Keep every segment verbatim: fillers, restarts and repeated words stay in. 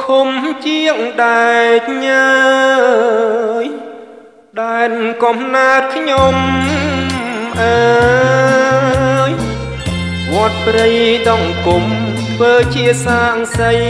มเจียงได้เงยได้កំណាតខ្ញុំអើយវត្តព្រៃដងគុំធ្វើជាសាងសី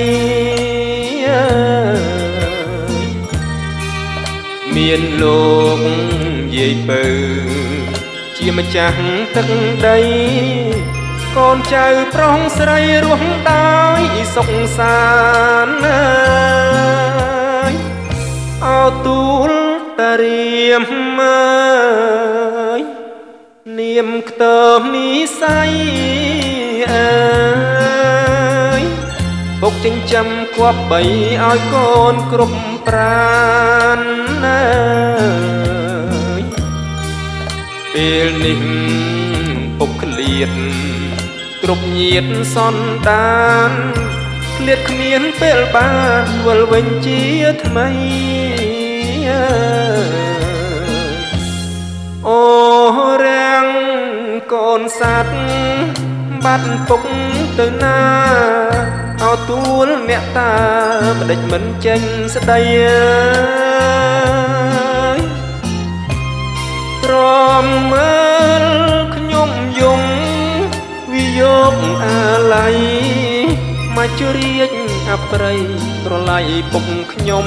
មានលោកយាយពៅជាម្ចាស់ទឹកដីកូនចៅប្រុសស្រីរស់ដោយសុខសាន្តអើយអោទូលតារៀមអើយនាមខ្ទមនិស័យអើយពុកចិញ្ចឹមគប់បីឲ្យកូនគ្រប់ប្រាណអើយពេលនេះពុកឃ្លាតគ្រប់ញាតសន្តានឃ្លាតគ្មានពេលបានវិលវិញជាថ្មីអូរាំងកូនសត្វបាត់ពុកទៅណាអោទួលអ្នកតាបដិចមិនចេញស្ដីទ្រាំមើលខ្ញុំយំវិយោគអាល័យមកជ្រៀកអប្រិយប្រឡ័យពុកខ្ញុំ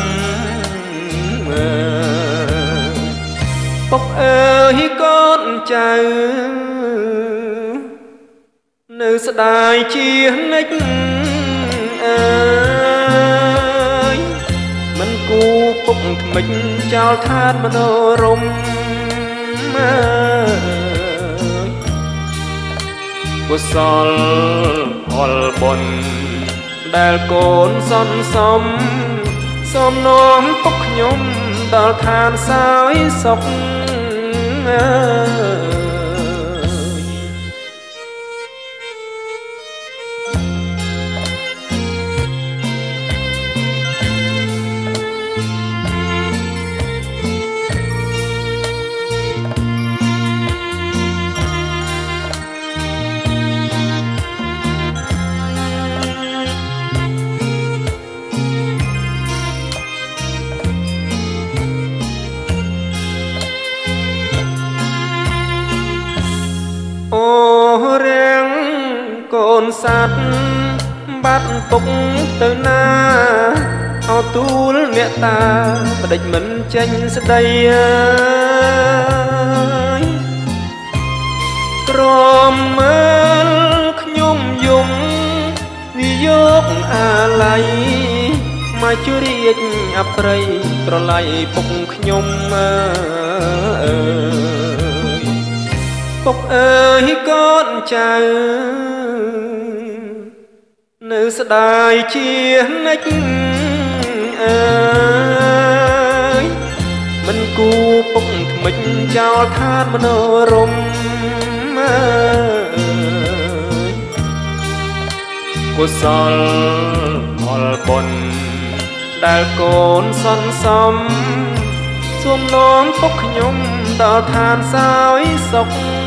ពុកអើយកូនចៅនៅស្ដាយជានិច្ចអើយមិនគូពុកថ្មិចចោលឋានមនោរម្យអើយកុសលផលបុណ្យដែលកូនសន្សំសូមនាំពុកខ្ញុំដល់ឋានសោយសុខអើយអូរាំងកូនសត្វបាត់ពុកទៅណាអោទូលអ្នកតាបដិចមិនចេញស្ដីទ្រាំមើលខ្ញុំយំវិយោគអាល័យមកជ្រៀកអប្រិយប្រឡ័យពុកខ្ញុំអើយពុកអើយកូនចៅនៅស្ដាយជានិច្ចអើយមិនគូពុកថ្មិចចោលឋានមនោរម្យអើយកុសលផលបុណ្យដែលកូនសន្សំសូមនាំពុកខ្ញុំដល់ឋានសោយសុខ